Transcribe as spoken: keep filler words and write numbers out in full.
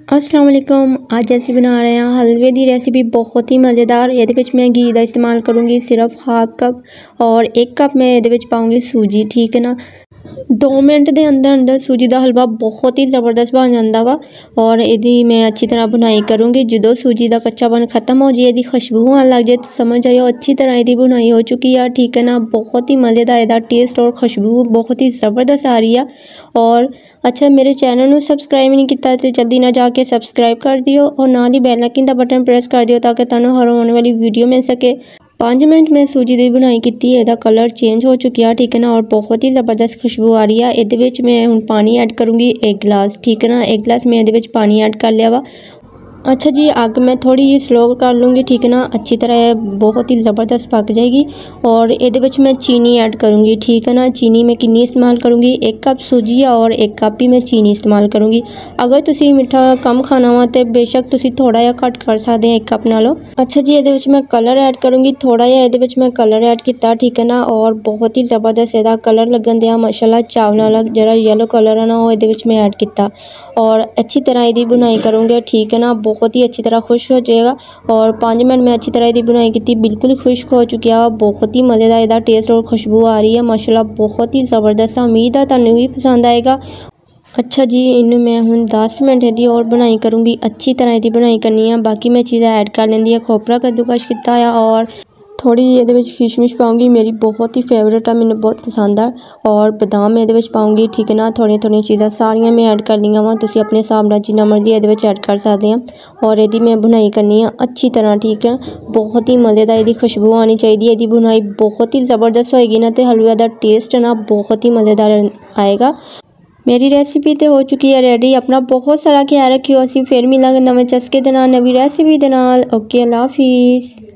अस्सलाम वालेकुम। आज ਅਸੀਂ बना रहे हैं हलवे की रेसिपी, बहुत ही मज़ेदार। ये मैं घी का इस्तेमाल करूँगी, सिर्फ हाफ कप, और एक कप मैं ये पाऊँगी सूजी। ठीक है ना। दो मिनट के अंदर अंदर सूजी का हलवा बहुत ही ज़बरदस्त बन जाता वा। और यदि मैं अच्छी तरह बुनाई करूँगी, जो सूजी का कच्चापन खत्म हो जाए, यदि खुशबू आने लग जाए, तो समझ जाओ अच्छी तरह यदि बुनाई हो चुकी है। ठीक है ना। बहुत ही मज़ेदार यदा टेस्ट और खुशबू बहुत ही ज़बरदस्त आ रही है। और अच्छा, मेरे चैनल में सब्सक्राइब नहीं किया तो जल्दी ना जाके सब्सक्राइब कर दियो, और नाल ही बैल आइकन का बटन प्रेस कर दियो, ताकि तुहानू हर आने वाली वीडियो मिल सके। पाँच मिनट में सूजी की बुनाई की, यदा कलर चेंज हो चुकी है। ठीक है ना। और बहुत ही ज़बरदस्त खुशबू आ रही है। ये मैं हूँ पानी ऐड करूँगी एक गिलास। ठीक है ना। एक गिलास मैं ये पानी ऐड कर लिया वा। अच्छा जी, अग मैं थोड़ी जी स्लो कर लूँगी। ठीक है ना। अच्छी तरह बहुत ही ज़बरदस्त पक जाएगी। और ये मैं चीनी ऐड करूँगी। ठीक है ना। चीनी मैं कितनी इस्तेमाल करूँगी, एक कप सूजी है और एक कप ही मैं चीनी इस्तेमाल करूँगी। अगर तुम मिठा कम खाना वा तो बेशक तुम थोड़ा जहा घट कर सकते हैं, एक कप नालों। अच्छा जी, ये मैं कलर ऐड करूँगी थोड़ा जहा, ये मैं कलर ऐड किया। ठीक है ना। और बहुत ही ज़बरदस्त यदा कलर लगन दिया माशाल्लाह। चावल वाला जरा येलो कलर है ना, वो ये मैं ऐड किया। और अच्छी तरह यदि बुनाई करूँगी। ठीक है ना। बहुत ही अच्छी तरह खुश हो जाएगा। और पाँच मिनट में अच्छी तरह यदि बुनाई की, बिल्कुल खुश्क हो चुकी है। बहुत ही मज़ेदार यदा टेस्ट और खुशबू आ रही है माशाल्लाह, बहुत ही ज़बरदस्त। उम्मीद है तुहानू भी पसंद आएगा। अच्छा जी, इन्हें मैं हूँ दस मिनट यदि और बुनाई करूँगी, अच्छी तरह यदि बुनाई करनी है। बाकी मैं चीज़ें ऐड कर लेंदी है, खोपरा कद्दूकस किया है, और थोड़ी ये किशमिश पाऊँगी, मेरी बहुत ही फेवरेट है, मैंने बहुत पसंद है। और बादाम मैं ये पाऊँगी। ठीक है ना। थोड़ी थोड़ी चीज़ें सारिया मैं ऐड कर लिया वा, तुम अपने हिसाब नाल जिन्ना मर्जी ये ऐड कर सकते हैं। और यदि मैं बुनाई करनी है अच्छी तरह। ठीक है। बहुत ही मज़ेदार यदि खुशबू आनी चाहिए, यदि बुनाई बहुत ही ज़बरदस्त होएगी ना, तो हलवे का टेस्ट ना बहुत ही मज़ेदार आएगा। मेरी रेसिपी तो हो चुकी है रेडी। अपना बहुत सारा ख्याल रखियो। असीं फिर मिलांगे नवे चस्के दे नाल, नवी रेसिपी दे नाल। ओके, अल्लाह हाफिज़।